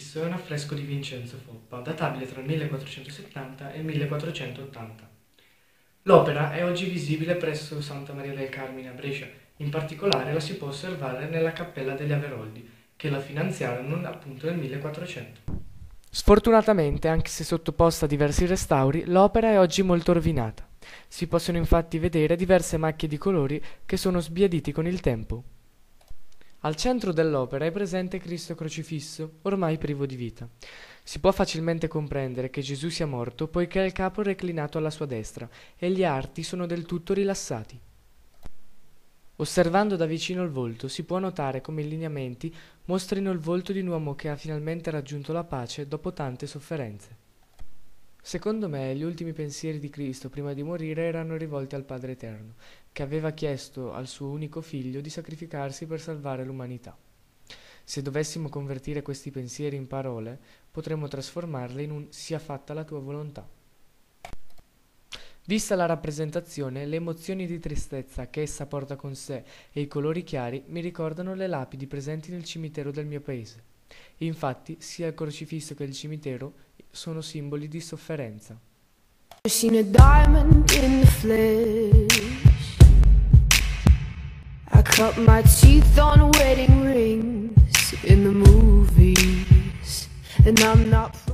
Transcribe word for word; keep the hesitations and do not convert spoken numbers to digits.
crocifisso è un affresco di Vincenzo Foppa, databile tra il millequattrocentosettanta e il millequattrocentottanta. L'opera è oggi visibile presso Santa Maria del Carmine a Brescia, in particolare la si può osservare nella Cappella degli Averoldi, che la finanziarono appunto nel millequattrocento. Sfortunatamente, anche se sottoposta a diversi restauri, l'opera è oggi molto rovinata. Si possono infatti vedere diverse macchie di colori che sono sbiaditi con il tempo. Al centro dell'opera è presente Cristo crocifisso, ormai privo di vita. Si può facilmente comprendere che Gesù sia morto poiché ha il capo reclinato alla sua destra e gli arti sono del tutto rilassati. Osservando da vicino il volto si può notare come i lineamenti mostrino il volto di un uomo che ha finalmente raggiunto la pace dopo tante sofferenze. Secondo me, gli ultimi pensieri di Cristo prima di morire erano rivolti al Padre Eterno, che aveva chiesto al suo unico figlio di sacrificarsi per salvare l'umanità. Se dovessimo convertire questi pensieri in parole, potremmo trasformarle in un «sia fatta la tua volontà». Vista la rappresentazione, le emozioni di tristezza che essa porta con sé e i colori chiari mi ricordano le lapidi presenti nel cimitero del mio paese. Infatti, sia il crocifisso che il cimitero sono simboli di sofferenza. I've seen a diamond in the flesh. I cut my teeth on wedding rings in the movies, and I'm not